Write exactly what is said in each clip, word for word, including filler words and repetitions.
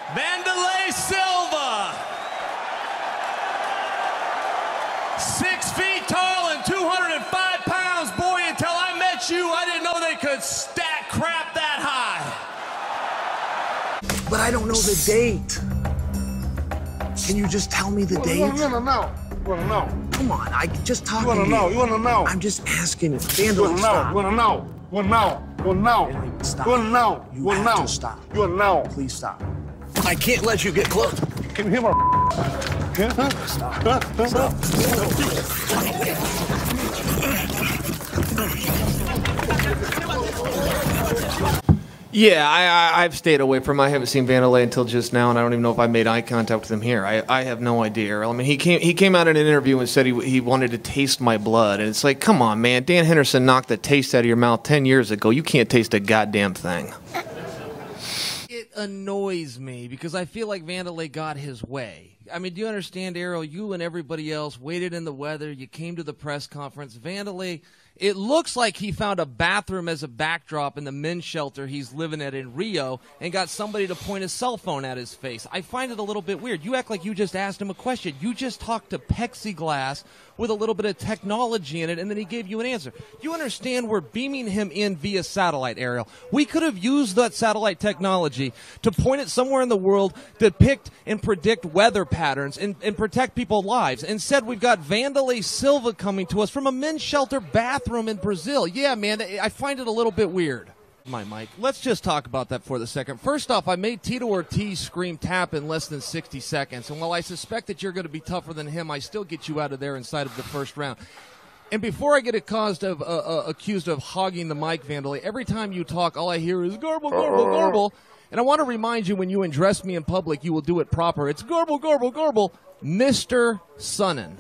Wanderlei Silva. Six feet tall and two hundred five pounds. Boy, until I met you, I didn't know they could stack crap that high. But I don't know the date. Can you just tell me the you date? wanna, you wanna know? You wanna know? Come on, I just talking You wanna to know? you. You wanna know? I'm just asking. You Vandal, wanna know? stop. You wanna know? You wanna know? You wanna know? Vandal, stop. You wanna know? You You wanna have know? to stop. You wanna know? Please stop. I can't let you get close. Can you hear my? Yeah? Huh? Stop. Huh? Huh? Stop. Yeah, I, I, I've stayed away from him. I haven't seen Wanderlei until just now, and I don't even know if I made eye contact with him here. I, I have no idea, Earl. I mean, he came he came out in an interview and said he, he wanted to taste my blood. And it's like, come on, man. Dan Henderson knocked the taste out of your mouth ten years ago. You can't taste a goddamn thing. It annoys me because I feel like Wanderlei got his way. I mean, do you understand, Errol? You and everybody else waited in the weather. You came to the press conference. Wanderlei, it looks like he found a bathroom as a backdrop in the men's shelter he's living at in Rio and got somebody to point a cell phone at his face. I find it a little bit weird. You act like you just asked him a question. You just talked to plexiglass with a little bit of technology in it, and then he gave you an answer. You understand we're beaming him in via satellite, Ariel. We could have used that satellite technology to point it somewhere in the world, depict and predict weather patterns, and, and protect people's lives. Instead, we've got Wanderlei Silva coming to us from a men's shelter bathroom in Brazil. Yeah, man, I find it a little bit weird. My Mike, let's just talk about that for the second. First off, I made Tito Ortiz scream tap in less than sixty seconds, and while I suspect that you're going to be tougher than him, I still get you out of there inside of the first round. And before I get accused of, uh, uh, accused of hogging the mic, Wanderlei, every time you talk, all I hear is garble, garble, garble. And I want to remind you, when you address me in public, you will do it proper. It's garble, garble, garble, Mister Sonnen.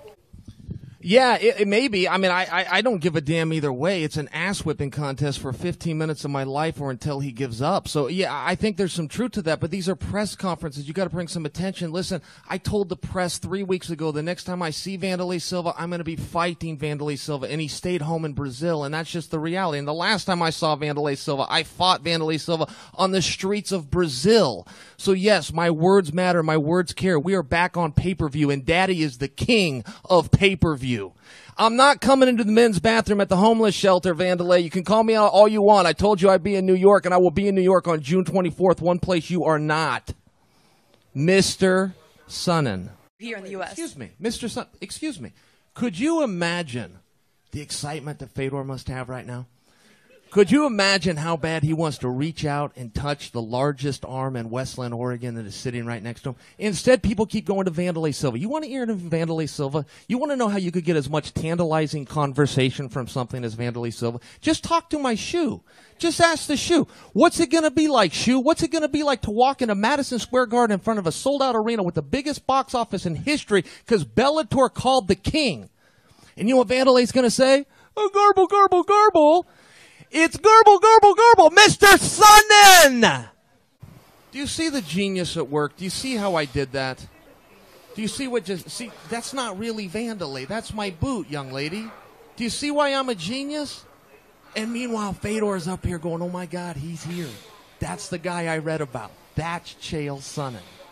Yeah, it, it may be. I mean, I, I, I don't give a damn either way. It's an ass-whipping contest for fifteen minutes of my life or until he gives up. So, yeah, I think there's some truth to that, but these are press conferences. You got to bring some attention. Listen, I told the press three weeks ago the next time I see Wanderlei Silva, I'm going to be fighting Wanderlei Silva, and he stayed home in Brazil, and that's just the reality. And the last time I saw Wanderlei Silva, I fought Wanderlei Silva on the streets of Brazil. So, yes, my words matter. My words care. We are back on pay-per-view, and Daddy is the king of pay-per-view. I'm not coming into the men's bathroom at the homeless shelter, Wanderlei. You can call me out all you want. I told you I'd be in New York, and I will be in New York on June twenty-fourth, one place you are not. Mister Sonnen. Here in the U S Excuse me. Mister Sonnen, excuse me. Could you imagine the excitement that Fedor must have right now? Could you imagine how bad he wants to reach out and touch the largest arm in Westland, Oregon that is sitting right next to him? Instead, people keep going to Wanderlei Silva. You want to hear to Wanderlei Silva? You want to know how you could get as much tantalizing conversation from something as Wanderlei Silva? Just talk to my shoe. Just ask the shoe. What's it going to be like, shoe? What's it going to be like to walk into Madison Square Garden in front of a sold-out arena with the biggest box office in history because Bellator called the king? And you know what Wanderlei's going to say? Oh, garble, garble, garble. It's garble, garble, garble, Mister Sonnen! Do you see the genius at work? Do you see how I did that? Do you see what just, see, that's not really Wanderlei. That's my boot, young lady. Do you see why I'm a genius? And meanwhile, Fedor's up here going, oh my God, he's here. That's the guy I read about. That's Chael Sonnen.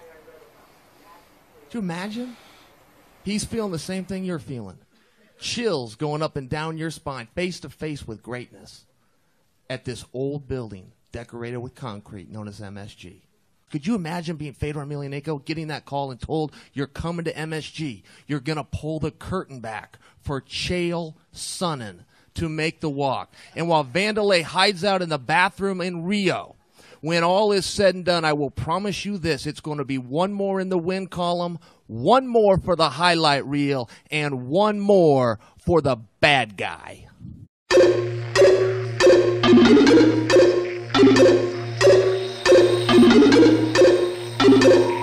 Do you imagine? He's feeling the same thing you're feeling. Chills going up and down your spine, face to face with greatness. At this old building decorated with concrete known as M S G. Could you imagine being Fedor Emelianenko, getting that call and told you're coming to M S G, you're going to pull the curtain back for Chael Sonnen to make the walk. And while Wanderlei hides out in the bathroom in Rio, when all is said and done, I will promise you this, it's going to be one more in the win column, one more for the highlight reel, and one more for the bad guy. Thank you.